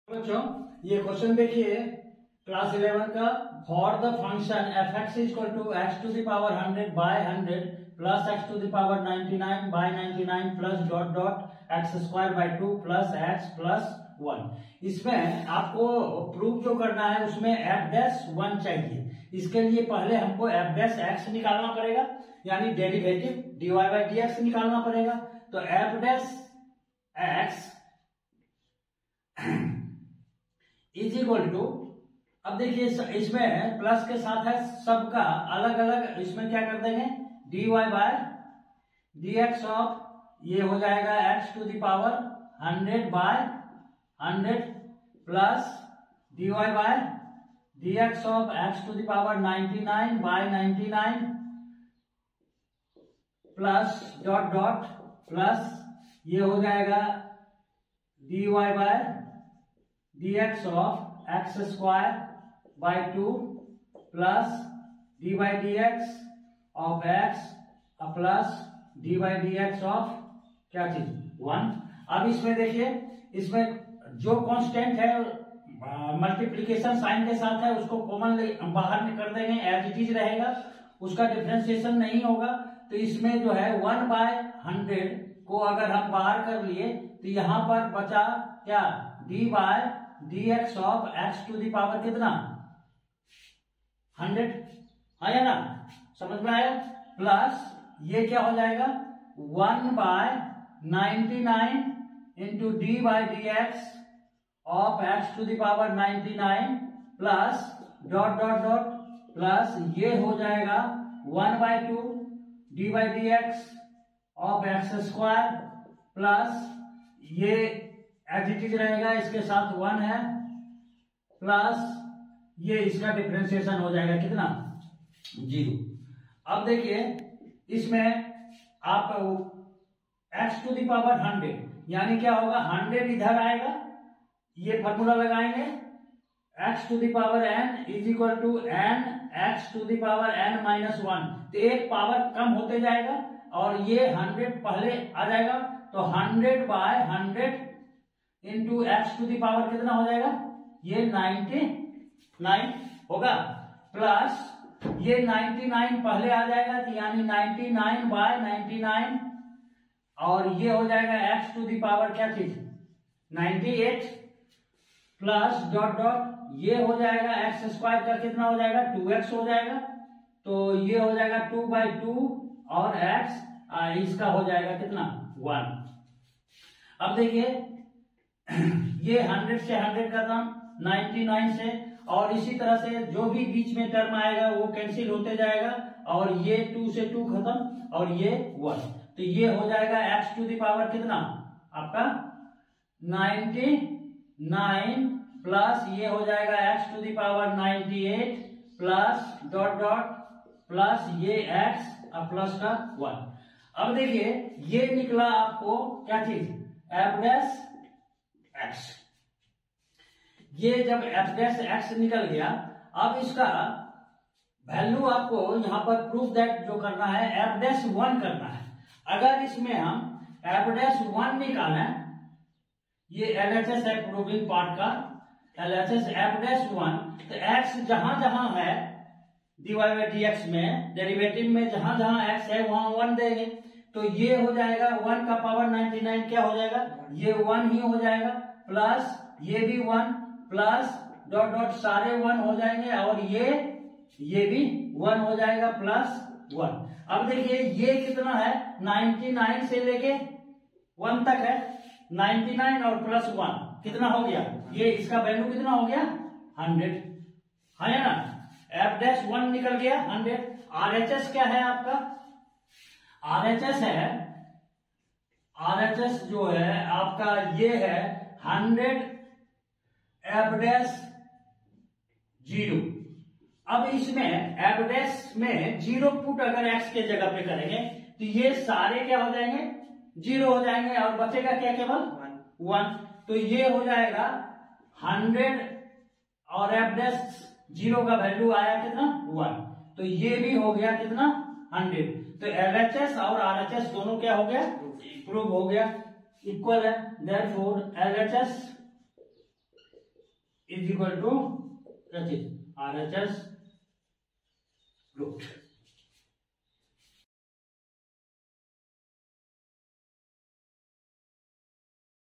बच्चों ये क्वेश्चन देखिए क्लास 11 का। For the function f x is equal to x to the power 100 by 100 plus x to the power 99 by 99 plus dot dot x square by 2 plus x plus 1। इसमें आपको proof जो करना है उसमें F dash 1 चाहिए। इसके लिए पहले हमको एफ डैश एक्स निकालना पड़ेगा, यानी डेरिवेटिव dy बाय dx निकालना पड़ेगा। तो f dash x is equal to, अब देखिए इसमें प्लस के साथ है सबका अलग अलग, इसमें क्या कर देंगे dy बाय dx ऑफ ये हो जाएगा x to the power 100 by 100 plus dy by dx of x to the power 99 by 99 plus dot dot plus ये हो जाएगा dy by dx of x square by 2 plus d by d x of x plus d by d x of क्या चीज 1। अब इसमें देखिए इसमें जो कांस्टेंट है मल्टीप्लिकेशन साइन के साथ है उसको कॉमन बाहर कर देंगे, एज इट इज रहेगा, उसका डिफ्रेंसिएशन नहीं होगा। तो इसमें जो है 1 बाय 100 को अगर हम बाहर कर लिए तो यहां पर बचा क्या d by d x of x to the power कितना 100 आया ना, समझ में आया। प्लस ये क्या हो जाएगा 1 by 99 into d by d x of x to the power 99 plus dot dot dot plus ये हो जाएगा 1 by 2 d by d x of x square plus ये एज इट इज रहेगा, इसके साथ 1 है प्लस ये इसका डिफरेंशिएशन हो जाएगा कितना 0। अब देखिए इसमें आप x टू दी पावर 100 यानी क्या होगा 100 इधर आएगा, ये फॉर्मूला लगाएंगे x to the power n is equal to n x to the power n minus 1। तो एक पावर कम होते जाएगा और ये 100 पहले आ जाएगा। तो 100 by 100 into x to the power कितना हो जाएगा ये 99 होगा, प्लस ये 99 पहले आ जाएगा तो यानी 99 बाय 99 और ये हो जाएगा एक्स टू दी पावर क्या चीज 98 प्लस डॉट डॉट ये हो जाएगा एक्स स्क्वायर का कितना हो जाएगा 2x हो जाएगा। तो ये हो जाएगा 2 बाई 2 और x इसका हो जाएगा कितना 1। अब देखिए ये 100 से 100 खत्म, 99 से, और इसी तरह से जो भी बीच में टर्म आएगा वो कैंसिल होते जाएगा और ये 2 से 2 खत्म और ये 1। तो ये हो जाएगा x टू दी पावर कितना आपका 99 प्लस ये हो जाएगा x to the power 98 plus dot dot plus ये x प्लस का 1। अब देखिए ये निकला आपको क्या चीज एफ डैश एक्स। ये जब एफ डैश एक्स निकल गया, अब इसका वैल्यू आपको यहां पर प्रूफ दैट जो करना है एफ डैश 1 करना है। अगर इसमें हम एफ डैश 1 निकालें, ये एलएचएस है प्रूविंग पार्ट का, एलएचएस एफ डैश 1, तो एक्स जहां जहां है dy बाई dx में डेरिवेटिव में जहां जहां x है वहां 1 देंगे। तो ये हो जाएगा 1 का पावर 99 क्या हो जाएगा ये 1 ही हो जाएगा, प्लस ये भी 1 प्लस डॉट डॉट सारे 1 हो जाएंगे और ये भी 1 हो जाएगा प्लस 1। अब देखिए ये कितना है 99 से लेके 1 तक है, 99 और प्लस 1 कितना हो गया, ये इसका वैल्यू कितना हो गया 100 है ना। एफ डैश 1 निकल गया 100। आरएचएस क्या है आपका, आरएचएस है, आरएचएस जो है आपका ये है 100 एफ डैश 0। अब इसमें एफ डैश में 0 पुट अगर एक्स के जगह पे करेंगे तो ये सारे क्या हो जाएंगे 0 हो जाएंगे और बचेगा क्या केवल 1। तो ये हो जाएगा 100 और एफ डैश 0 का वैल्यू आया कितना 1। तो ये भी हो गया कितना 100। तो एलएचएस और आरएचएस दोनों क्या हो गया प्रूव हो गया, इक्वल है। Therefore LHS is equal to RHS root.